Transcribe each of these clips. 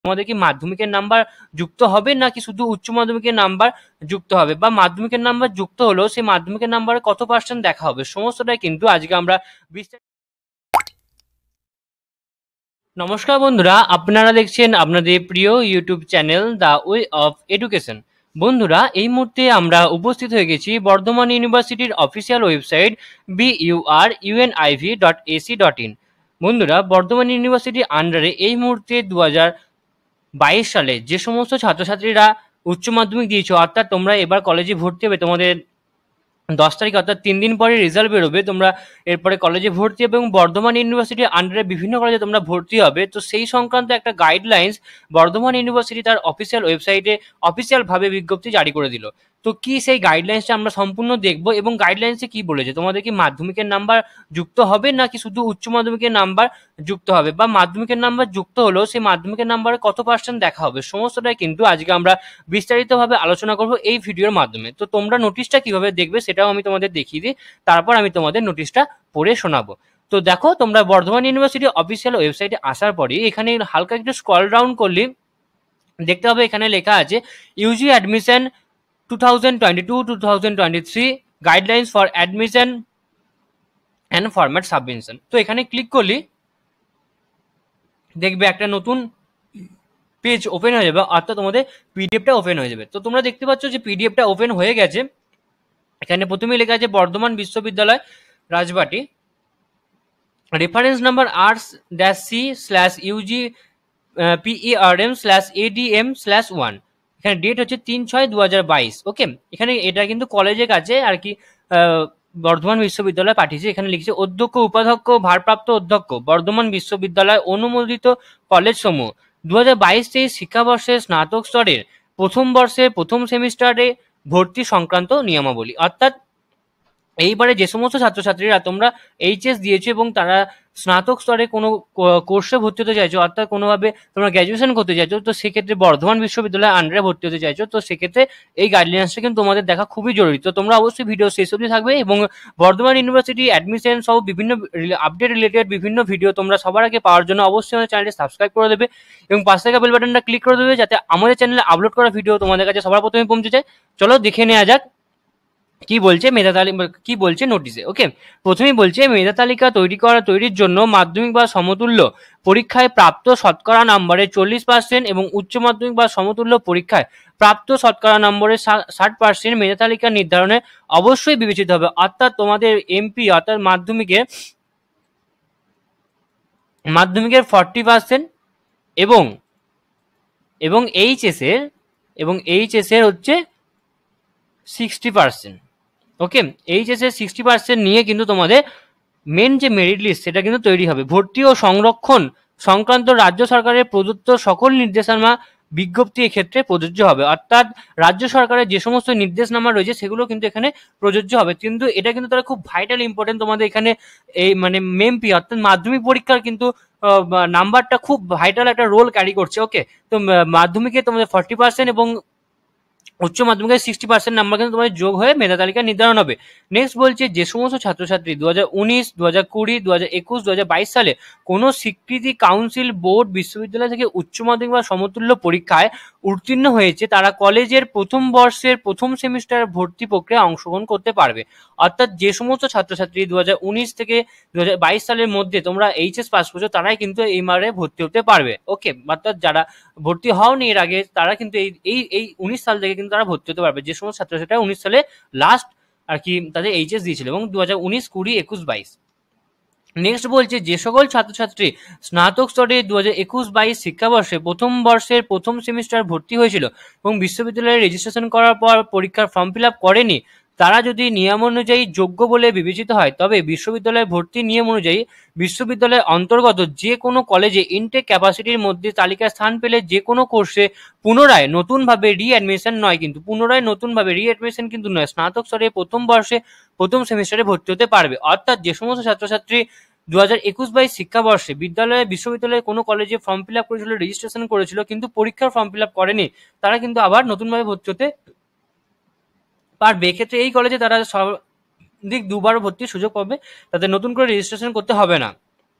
তোমাদের কি মাধ্যমিকের নাম্বার যুক্ত হবে নাকি শুধু উচ্চ মাধ্যমিকের নাম্বার যুক্ত হবে, বা মাধ্যমিকের নাম্বার যুক্ত হলেও সেই মাধ্যমিকের নাম্বারে কত % দেখা হবে, সমস্তটাই কিন্তু আজকে আমরা নমস্কার বন্ধুরা, আপনারা দেখছেন আপনাদের প্রিয় YouTube channel the way of education. বন্ধুরা, এই মুহূর্তে আমরা উপস্থিত হয়ে গেছি বর্ধমান ইউনিভার্সিটির অফিসিয়াল ওয়েবসাইট BURUNIV.AC.in। বন্ধুরা, বর্ধমান ইউনিভার্সিটির আন্ডারে এই মুহূর্তে 2022 সালে যে সমস্ত ছাত্রছাত্রীরা উচ্চ মাধ্যমিক দিয়েছো, অর্থাৎ তোমরা এবার কলেজে ভর্তি হবে, তোমাদের 10 তারিখ অর্থাৎ 3 দিন পরে রেজাল্ট বেরোবে, তোমরা এরপরে কলেজে ভর্তি হবে এবং বর্ধমান ইউনিভার্সিটির আন্ডারে বিভিন্ন কলেজে তোমরা ভর্তি হবে। তো সেই সংক্রান্ত একটা গাইডলাইন্স বর্ধমান ইউনিভার্সিটি তার অফিসিয়াল ওয়েবসাইটে অফিসিয়ালভাবে বিজ্ঞপ্তি জারি করে দিল। তো কি সেই গাইডলাইন্সটা আমরা সম্পূর্ণ দেখব এবং গাইডলাইন্সে কি বলেছে, তোমাদের কি মাধ্যমিকের নাম্বার যুক্ত হবে নাকি শুধু উচ্চ মাধ্যমিকের নাম্বার যুক্ত হবে, বা মাধ্যমিকের নাম্বার যুক্ত হলেও সেই মাধ্যমিকের নাম্বারে কত % দেখা হবে, সমস্তটাই কিন্তু আজকে আমরা বিস্তারিতভাবে আলোচনা করব এই ভিডিওর মাধ্যমে। তো তোমরা নোটিশটা কিভাবে দেখবে সেটাও আমি তোমাদের দেখিয়ে দিই, তারপর আমি তোমাদের নোটিশটা পড়ে শোনাবো। তো দেখো, তোমরা বর্ধমান ইউনিভার্সিটি অফিসিয়াল ওয়েবসাইটে আসার পরে এখানে হালকা একটু স্ক্রল ডাউন করলে দেখতে হবে এখানে লেখা আছে UG admission 2022-2023 guidelines for admission and format submission. তো এখানে ক্লিক করলি দেখবে একটা নতুন পেজ ওপেন হয়ে যাবে, অর্থাৎ তোমাদের পিডিএফটা ওপেন হয়ে যাবে। তো তোমরা দেখতে পাচ্ছ যে পিডিএফটা ওপেন হয়ে গেছে। এখানে প্রথমেই লেখা আছে বর্ধমান বিশ্ববিদ্যালয় Rajbati, reference number R-C/UG PERM/ADM/1, এখানে ডেট হচ্ছে 3/6/2022। ওকে, এখানে এটা কিন্তু কলেজের কাছে আর কি বর্ধমান বিশ্ববিদ্যালয় পাঠিয়েছে। এখানে লিখছে অধ্যক্ষ, উপাধ্যক্ষ, ভারপ্রাপ্ত অধ্যক্ষ, বর্ধমান বিশ্ববিদ্যালয় অনুমোদিত কলেজ সমূহ 2022-23 শিক্ষাবর্ষে স্নাতক স্তরের প্রথম বর্ষে প্রথম সেমিস্টারে ভর্তি সংক্রান্ত নিয়মাবলী। অর্থাৎ এইবারে যে সমস্ত ছাত্রছাত্রীরা তোমরা এইচএস দিয়েছো এবং তারা স্নাতক স্তরে কোনো কোর্সে ভর্তি হতে চাইছো, অর্থাৎ কোনোভাবে তোমরা গ্র্যাজুয়েশন করতে চাইছো, তো সেক্ষেত্রে বর্ধমান বিশ্ববিদ্যালয়ের আন্ডারে ভর্তি হতে চাইছো, তো সেক্ষেত্রে এই গাইডলাইন্সটা কিন্তু তোমাদের দেখা খুবই জরুরি। তো তোমরা অবশ্যই ভিডিও শেষ অবধি থাকবে এবং বর্ধমান ইউনিভার্সিটি অ্যাডমিশন সহ বিভিন্ন আপডেট রিলেটেড বিভিন্ন ভিডিও তোমরা সবার আগে পাওয়ার জন্য অবশ্যই আমাদের চ্যানেলটি সাবস্ক্রাইব করে দেবে এবং পাশে থাকা বেল বাটনটা ক্লিক করে দেবে, যাতে আমাদের চ্যানেলে আপলোড করা ভিডিও তোমাদের কাছে সবার প্রথমে পৌঁছে যায়। চলো দেখে নেওয়া যাক কি বলছে মেধা তালিকা, কি বলছে নোটিশে। ওকে, প্রথমেই বলছে মেধা তালিকা তৈরির জন্য মাধ্যমিক বা সমতুল্য পরীক্ষায় প্রাপ্ত শতকরা নম্বরের 40% এবং উচ্চ মাধ্যমিক বা সমতুল্য পরীক্ষায় প্রাপ্ত শতকরা নম্বরের 60% মেধা তালিকা নির্ধারণে অবশ্যই বিবেচিত হবে। অর্থাৎ তোমাদের এমপি অর্থাৎ মাধ্যমিকের 40% এবং এইচএস এর হচ্ছে 60%। ওকে, এইচএস এর 60% নিয়ে কিন্তু তোমাদের মেন যে মেরিট লিস্ট সেটা কিন্তু তৈরি হবে। ভর্তি ও সংরক্ষণ সংক্রান্ত রাজ্য সরকারের প্রদত্ত সকল নির্দেশনামা বিজ্ঞপ্তি এক্ষেত্রে প্রযোজ্য হবে। অর্থাৎ রাজ্য সরকারের যে সমস্ত নির্দেশনামা রয়েছে সেগুলো কিন্তু এখানে প্রযোজ্য হবে। কিন্তু এটা কিন্তু তারা খুব ভাইটাল ইম্পর্টেন্ট, তোমাদের এখানে এই মানে মেমপি অর্থাৎ মাধ্যমিক পরীক্ষার কিন্তু নাম্বারটা খুব ভাইটাল একটা রোল ক্যারি করছে। ওকে, তো মাধ্যমিকে তোমাদের 40% এবং উচ্চ মাধ্যমিকের 60% নাম্বার কিন্তু তোমাদের যোগ হয়ে মেধা তালিকা নির্ধারণ হবে। নেক্সট বলছে যে সমস্ত ছাত্রছাত্রী 2019, 2020, 2021, 2022 সালে কোনো স্বীকৃতি কাউন্সিল বোর্ড বিশ্ববিদ্যালয় থেকে উচ্চ মাধ্যমিক বা সমতুল্য পরীক্ষায় উত্তীর্ণ হয়েছে তারা কলেজের প্রথম বর্ষের প্রথম সেমিস্টার ভর্তি প্রক্রিয়ায় অংশগ্রহণ করতে পারবে। অর্থাৎ যে সমস্ত ছাত্রছাত্রী 2019 থেকে 2022 সালের মধ্যে তোমরা এইচএস পাস করছো তারাই কিন্তু এই মারে ভর্তি হতে পারবে। ওকে, অর্থাৎ যারা ভর্তি হওনি এর আগে তারা কিন্তু এই 19 সাল থেকে কিন্তু তারা ভর্তি হতে পারবে, যে সমস্ত ছাত্রছাত্রীরা 19 সালে লাস্ট আর কি তাদের এইচএস দিয়েছিল এবং 2019, 20, 21, 22। নেক্সট বলছে যে সকল ছাত্রছাত্রী স্নাতক স্তরে 2021-22 শিক্ষাবর্ষে প্রথম বর্ষের প্রথম সেমিস্টার ভর্তি হয়েছিল এবং বিশ্ববিদ্যালয়ে রেজিস্ট্রেশন করার পর পরীক্ষার ফর্ম ফিল আপ করেনি, তারা যদি নিয়ম অনুযায়ী যোগ্য বলে বিবেচিত হয় তবে বিশ্ববিদ্যালয়ে ভর্তি নিয়ম অনুযায়ী বিশ্ববিদ্যালয়ের অন্তর্গত যে কোনো কলেজে ইনটেক ক্যাপাসিটির মধ্যে তালিকায় স্থান পেলে যে কোনো কোর্সে পুনরায় নতুনভাবে রিঅ্যাডমিশন নয়, কিন্তু পুনরায় নতুনভাবে রিঅ্যাডমিশন কিন্তু নয়, স্নাতক স্তরে প্রথম বর্ষে প্রথম সেমিস্টারে ভর্তি হতে পারবে। অর্থাৎ যে সমস্ত ছাত্রছাত্রী 2021-22 শিক্ষাবর্ষে বিশ্ববিদ্যালয়ে কোনো কলেজে ফর্ম ফিল আপ করেছিল, রেজিস্ট্রেশন করেছিল কিন্তু পরীক্ষার ফর্ম ফিল আপ করেনি, তারা কিন্তু আবার নতুনভাবে ভর্তি হতে পারবে। এক্ষেত্রে এই কলেজে তারা সর্বাধিক 2বার ভর্তির সুযোগ পাবে, তাদের নতুন করে রেজিস্ট্রেশন করতে হবে না।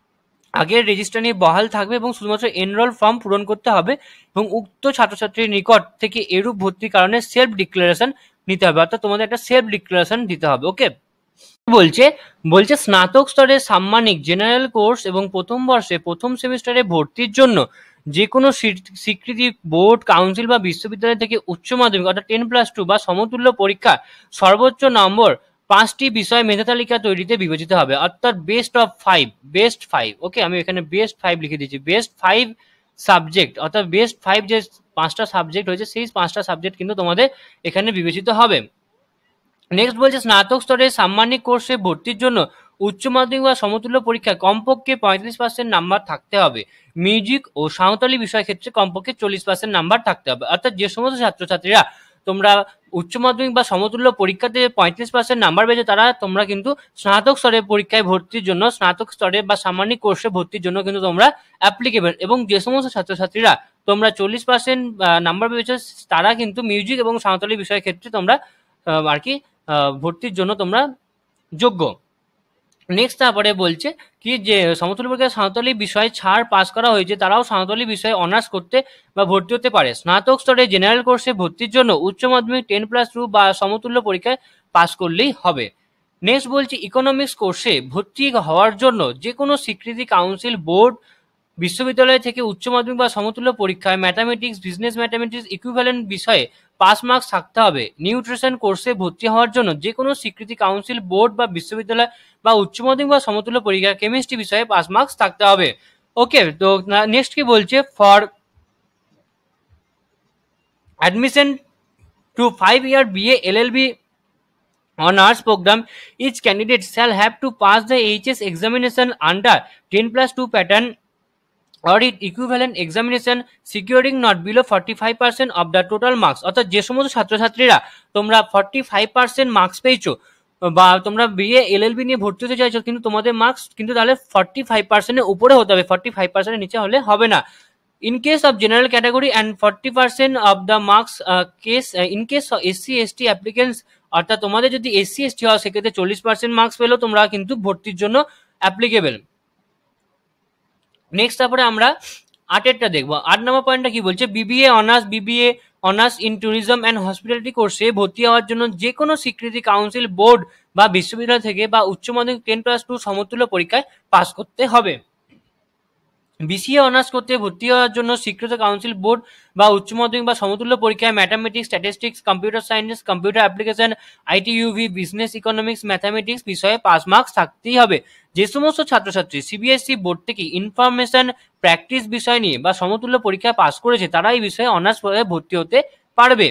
আগের রেজিস্টার নিয়ে বহাল থাকবে এবং শুধুমাত্র এনরোল ফর্ম পূরণ করতে হবে এবং উক্ত ছাত্রছাত্রীর নিকট থেকে এরূপ ভর্তির কারণে সেলফ ডিক্লারেশন নিতে হবে, অর্থাৎ তোমাদের একটা সেলফ ডিক্লারেশন দিতে হবে। ওকে, বলছে বলছে স্নাতক স্তরের সাম্মানিক জেনারেল কোর্স এবং প্রথম বর্ষে প্রথম সেমিস্টারে ভর্তির জন্য যে কোনো স্বীকৃতি বোর্ড, কাউন্সিল বা বিশ্ববিদ্যালয় থেকে উচ্চ মাধ্যমিক অর্থাৎ 10+2 বা সমতুল্য পরীক্ষা সর্বোচ্চ নম্বর 5টি বিষয় মেধা তালিকা তৈরিতে বিবেচিত হবে, অর্থাৎ বেস্ট 5। ওকে, আমি এখানে বেস্ট 5 লিখে দিয়েছি। বেস্ট 5 সাবজেক্ট অর্থাৎ বেস্ট 5 যে 5টা সাবজেক্ট হয়েছে সেই 5টা সাবজেক্ট কিন্তু তোমাদের এখানে বিবেচিত হবে। নেক্সট বলছে স্নাতক স্তরের সাম্মানিক কোর্সে ভর্তির জন্য উচ্চ মাধ্যমিক বা সমতুল্য পরীক্ষায় কমপক্ষে 35% নাম্বার থাকতে হবে। মিউজিক ও সাঁওতালি বিষয় ক্ষেত্রে কমপক্ষে 40% নাম্বার থাকতে হবে, অর্থাৎ যে সমস্ত ছাত্রছাত্রীরা তোমরা উচ্চ মাধ্যমিক বা সমতুল্য পরীক্ষাতে 35% নাম্বার পেয়েছো তারা তোমরা কিন্তু স্নাতক স্তরের পরীক্ষায় ভর্তির জন্য, স্নাতক স্তরে বা সাম্মানিক কোর্সে ভর্তির জন্য কিন্তু তোমরা অ্যাপ্লিকেবল। এবং যে সমস্ত ছাত্রছাত্রীরা তোমরা 40% নাম্বার পেয়েছো তারা কিন্তু মিউজিক এবং সাঁওতালি বিষয় ক্ষেত্রে তোমরা আর কি ভর্তির জন্য তোমরা যোগ্য। নেক্সট তারপরে বলছে কি যে সমতুল্য পরীক্ষায় সাঁওতালি বিষয় ছাড় পাস করা হয়েছে তারাও সাঁওতালি বিষয়ে অনার্স করতে বা ভর্তি হতে পারে। স্নাতক স্তরে জেনারেল কোর্সে ভর্তির জন্য উচ্চ মাধ্যমিক 10+2 বা সমতুল্য পরীক্ষায় পাস করলেই হবে। নেক্সট বলছে ইকোনমিক্স কোর্সে ভর্তি হওয়ার জন্য যে কোনো স্বীকৃতি কাউন্সিল, বোর্ড, বিশ্ববিদ্যালয় থেকে উচ্চ মাধ্যমিক বা সমতুল্য পরীক্ষায় ম্যাথামেটিক্স, বিজনেস ম্যাথামেটিক্স ইকুইভ্যালেন্ট বিষয়ে পাস মার্কস থাকতে হবে। নিউট্রিশন কোর্সে ভর্তি হওয়ার জন্য যে কোনো স্বীকৃতি কাউন্সিল, বোর্ড বা বিশ্ববিদ্যালয় বা উচ্চ মাধ্যমিক বা সমতুল্য পরীক্ষায় কেমিস্ট্রি বিষয়ে পাস মার্কস থাকতে হবে। ওকে, তো নেক্সট কি বলছে, for admission to 5-year BA LLB honors program, each candidate shall have to pass the HS examination under 10+2 pattern or it equivalent examination securing not below 45% of the total marks। অর্থাৎ যে সমস্ত ছাত্রছাত্রীরা তোমরা 45% marks পেয়েছো বা তোমরা BA LLB নিয়ে ভর্তি হতে চাইছো কিন্তু তোমাদের মার্কস কিন্তু তাহলে 45%-এর উপরে হতে হবে, 45%-এর নিচে হলে হবে না। In case of general category and 40% of the marks in case of SC ST applicants, অর্থাৎ তোমাদের যদি SC ST হয় সেক্ষেত্রে 40% মার্কস পেলেও তোমরা কিন্তু ভর্তির জন্য অ্যাপ্লিকেবল। নেক্সট তারপরে আমরা 8-এরটা দেখবো। 8 নম্বর পয়েন্টটা কি বলছে, BBA honours in tourism and hospitality কোর্সে ভর্তি হওয়ার জন্য যে কোনো স্বীকৃতি কাউন্সিল, বোর্ড বা বিশ্ববিদ্যালয় থেকে বা উচ্চ মাধ্যমিক 10+2 সমতুল্য পরীক্ষায় পাস করতে হবে। বিসিএ অনার্স করতে ভর্তি হওয়ার জন্য স্বীকৃত কাউন্সিল, বোর্ড বা উচ্চ মাধ্যমিক বা সমতুল্য পরীক্ষায় mathematics, statistics, computer science, computer application, আইটিইউভি, বিজনেস ইকোনমিক্স, ম্যাথামেটিক্স বিষয়ে পাস মার্কস থাকতেই হবে। যে সমস্ত ছাত্রছাত্রী সিবিএসই বোর্ড থেকে ইনফরমেশন প্র্যাকটিস বিষয় নিয়ে বা সমতুল্য পরীক্ষায় পাস করেছে তারা এই বিষয়ে অনার্স ভর্তি হতে পারবে।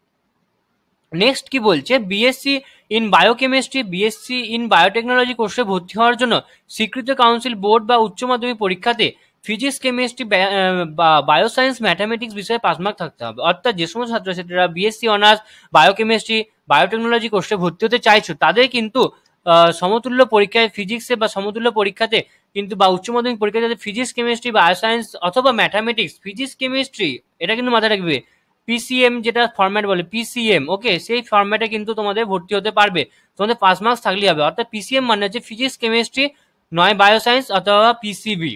নেক্সট কি বলছে, BSc in biochemistry, BSc in biotechnology কোর্সে ভর্তি হওয়ার জন্য স্বীকৃত কাউন্সিল, বোর্ড বা উচ্চ মাধ্যমিক পরীক্ষাতে ফিজিক্স, কেমিস্ট্রি বা বায়োসায়েন্স, ম্যাথামেটিক্স বিষয়ে পাস মার্ক থাকতে হবে। অর্থাৎ যে সমস্ত ছাত্রছাত্রীরা বিএসসি অনার্স বায়োকেমিস্ট্রি, বায়োটেকনোলজি কোর্সে ভর্তি হতে চাইছো তাদের কিন্তু সমতুল্য পরীক্ষায় ফিজিক্সে বা সমতুল্য পরীক্ষাতে কিন্তু বা উচ্চ মাধ্যমিক পরীক্ষাতে ফিজিক্স, কেমিস্ট্রি, বায়োসায়েন্স অথবা ম্যাথামেটিক্স, ফিজিক্স, কেমিস্ট্রি এটা কিন্তু মাথায় রাখবে, পিসিএম যেটা ফরম্যাট বলে পিসিএম, ওকে, সেই ফরম্যাটে কিন্তু তোমাদের ভর্তি হতে পারবে, তোমাদের পাস মার্কস থাকলেই হবে। অর্থাৎ পিসিএম মানে হচ্ছে ফিজিক্স, কেমিস্ট্রি, নয় বায়োসায়েন্স অথবা পিসিবি,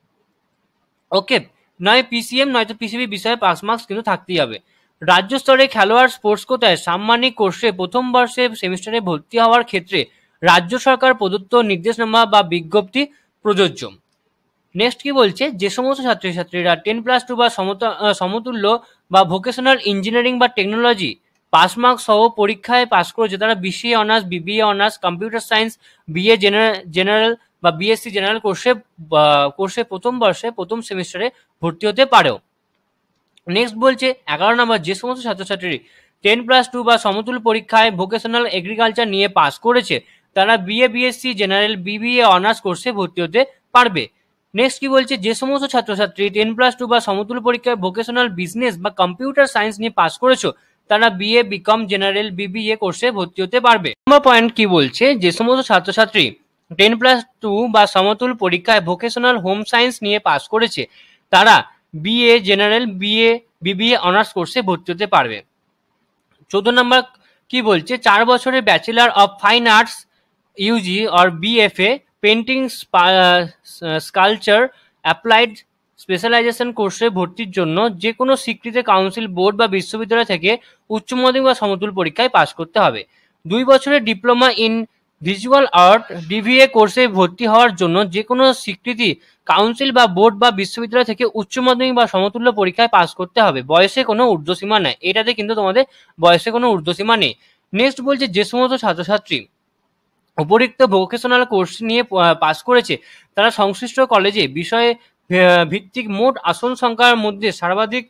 ওকে, নয় পিসিএম নয়তো পিসিবি বিষয়ে পাস মার্কস কিন্তু থাকতেই হবে। রাজ্য স্তরে খেলোয়াড় স্পোর্টস কোটায় সাম্মানিক কোর্সে প্রথম বর্ষে সেমিস্টারে ভর্তি হওয়ার ক্ষেত্রে রাজ্য সরকার প্রদত্ত নির্দেশনামা বা বিজ্ঞপ্তি প্রযোজ্য। নেক্সট কি বলছে, যে সমস্ত ছাত্রছাত্রীরা 10+2 বা সমতুল্য বা ভোকেশনাল ইঞ্জিনিয়ারিং বা টেকনোলজি পাস মার্কস সহ পরীক্ষায় পাস করেছে তারা BCA honours, BBA honours, computer science, BA general বা বিএসসি জেনারেল কোর্সে প্রথম বর্ষে প্রথম সেমিস্টারে ভর্তি হতে পারেও। নেক্সট বলছে 11 নম্বর, যে সমস্ত ছাত্রছাত্রী 10+2 বা সমতুল্য পরীক্ষায় ভোকেশনাল এগ্রিকালচার নিয়ে পাস করেছে তারা BA, BSc general, BBA honours কোর্সে ভর্তি হতে পারবে। নেক্সট কি বলছে, যে সমস্ত ছাত্রছাত্রী 10+2 বা সমতুল্য পরীক্ষায় ভোকেশনাল বিজনেস বা কম্পিউটার সায়েন্স নিয়ে পাস করেছো তারা বিএ, বিকম, জেনারেল, বিবিএ কোর্সে ভর্তি হতে পারবে। নম্বর পয়েন্ট কি বলছে, যে সমস্ত ছাত্রছাত্রী 10+2 বা সমতুল্য পরীক্ষায় ভোকেশনাল হোম সায়েন্স নিয়ে পাস করেছে তারা বিএ জেনারেল, বিবিএ অনার্স কোর্সে ভর্তি হতে পারবে। 14 নম্বর কি বলছে, 4 বছরের bachelor of fine arts UG or BFA painting, sculpture, applied specialisation কোর্সে ভর্তির জন্য যে কোনো স্বীকৃত কাউন্সিল, বোর্ড বা বিশ্ববিদ্যালয় থেকে উচ্চ মাধ্যমিক বা সমতুল পরীক্ষায় পাশ করতে হবে। 2 বছরের diploma in visual art DVA কোর্সে ভর্তি হওয়ার জন্য যে কোনো স্বীকৃতি কাউন্সিল বা বোর্ড বা বিশ্ববিদ্যালয় থেকে উচ্চ মাধ্যমিক বা সমতুল্য পরীক্ষায় পাশ করতে হবে। বয়সে কোনো ঊর্ধ্বসীমা নেই, এটাতে কিন্তু তোমাদের বয়সে কোনো ঊর্ধ্বসীমা নেই। নেক্সট বলছে যে সমস্ত ছাত্রছাত্রী উপরিক্ত ভোকেশনাল কোর্স নিয়ে পাশ করেছে তারা সংশ্লিষ্ট কলেজে বিষয়ে ভিত্তিক মোট আসন সংখ্যার মধ্যে সর্বাধিক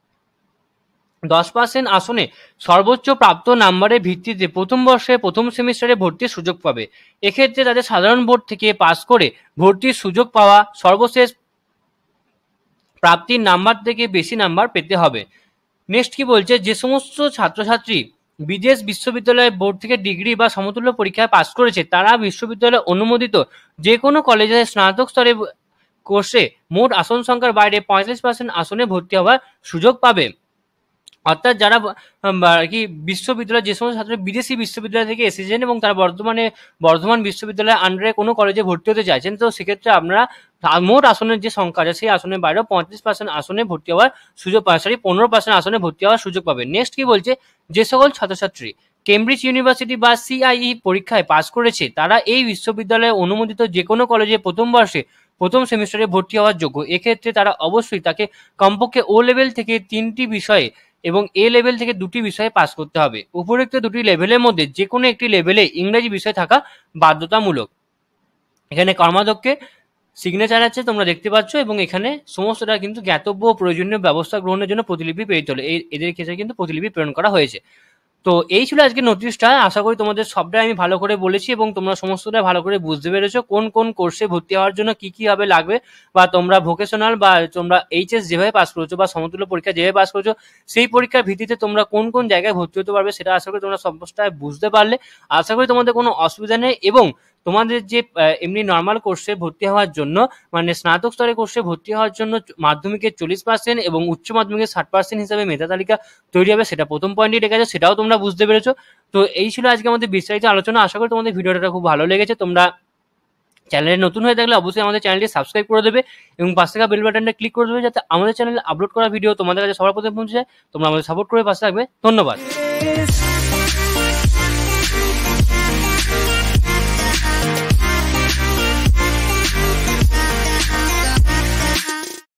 10% আসনে সর্বোচ্চ প্রাপ্ত নাম্বারের ভিত্তিতে প্রথম বর্ষে প্রথম সেমিস্টারে ভর্তির সুযোগ পাবে। এক্ষেত্রে তাদের সাধারণ বোর্ড থেকে পাশ করে ভর্তির সুযোগ পাওয়া সর্বশেষ প্রাপ্তির নাম্বার থেকে বেশি নাম্বার পেতে হবে। নেক্সট কি বলছে, যে সমস্ত ছাত্রছাত্রী বিদেশ বিশ্ববিদ্যালয় বোর্ড থেকে ডিগ্রি বা সমতুল্য পরীক্ষায় পাশ করেছে তারা বিশ্ববিদ্যালয় অনুমোদিত যে কোনো কলেজে স্নাতক স্তরে কোর্সে মোট আসন সংখ্যার বাইরে 45% আসনে ভর্তি হওয়ার সুযোগ পাবে। অর্থাৎ যারা কি বিশ্ববিদ্যালয়, যে সমস্ত ছাত্র বিদেশি বিশ্ববিদ্যালয় থেকে এসেছেন এবং তারা বর্ধমান বিশ্ববিদ্যালয়ের আন্ডারে কোনো কলেজে ভর্তি হতে চাইছেন, তো সেক্ষেত্রে আপনারা মোট আসনের যে সংখ্যা আছে সেই আসনের বাইরেও 35% আসনে ভর্তি হওয়ার সুযোগ পাবে, 15% আসনে ভর্তি হওয়ার সুযোগ পাবে। নেক্সট কি বলছে, যে সকল ছাত্রছাত্রী কেমব্রিজ ইউনিভার্সিটি বা CIE পরীক্ষায় পাশ করেছে তারা এই বিশ্ববিদ্যালয়ে অনুমোদিত যে কোনো কলেজে প্রথম বর্ষে প্রথম সেমিস্টারে ভর্তি হওয়ার যোগ্য। এক্ষেত্রে তারা অবশ্যই তাকে কমপক্ষে O লেভেল থেকে 3টি বিষয়ে এবং A লেভেল থেকে 2টি বিষয়ে পাস করতে হবে। উপরোক্ত 2টি লেভেলের মধ্যে যে কোনো একটি লেভেলে ইংরেজি বিষয় থাকা বাধ্যতামূলক। এখানে কর্মাধ্যক্ষের সিগনেচার আছে তোমরা দেখতে পাচ্ছ, এবং এখানে সমস্তটা কিন্তু জ্ঞাতব্য ও প্রয়োজনীয় ব্যবস্থা গ্রহণের জন্য প্রতিলিপি প্রেরিত হলো। এদের ক্ষেত্রে কিন্তু প্রতিলিপি প্রেরণ করা হয়েছে। তো এই ছিল আজকে নোটিশটা। আশা করি তোমাদের সবটাই আমি ভালো করে বলেছি এবং তোমরা সমস্তটা ভালো করে বুঝতে পেরেছো কোন কোন কোর্সে ভর্তি হওয়ার জন্য কি কি হবে লাগবে, বা তোমরা ভোকেশনাল বা তোমরা HS যেভাবে পাস করেছো বা সমতুল্য পরীক্ষা যেভাবে পাস করেছো সেই পরীক্ষার ভিত্তিতে তোমরা কোন কোন জায়গায় ভর্তি হতে পারবে সেটা আশা করি তোমরা সমস্তটাই বুঝতে পারলে। আশা করি তোমাদের কোনো অসুবিধা নেই, এবং তোমাদের যে এমনি নর্মাল কোর্সে ভর্তি হওয়ার জন্য মানে স্নাতক স্তরে কোর্সে ভর্তি হওয়ার জন্য মাধ্যমিকের 40% এবং উচ্চ মাধ্যমিকের 60% হিসাবে মেধা তালিকা তৈরি হবে, সেটা প্রথম পয়েন্টে লেখা আছে, সেটাও তোমরা বুঝতে পেরেছো। তো এই ছিল আজকে আমাদের বিস্তারিত আলোচনা। আশা করি তোমাদের ভিডিওটা খুব ভালো লেগেছে। তোমরা চ্যানেলে নতুন হয়ে থাকলে অবশ্যই আমাদের চ্যানেলটি সাবস্ক্রাইব করে দেবে এবং পাশে থাকা বেল বাটনটা ক্লিক করে দেবে যাতে আমাদের চ্যানেলে আপলোড করা ভিডিও তোমাদের কাছে সবার প্রথমে পৌঁছে যায়। তোমরা আমাদের সাপোর্ট করে পাশে থাকবে। ধন্যবাদ।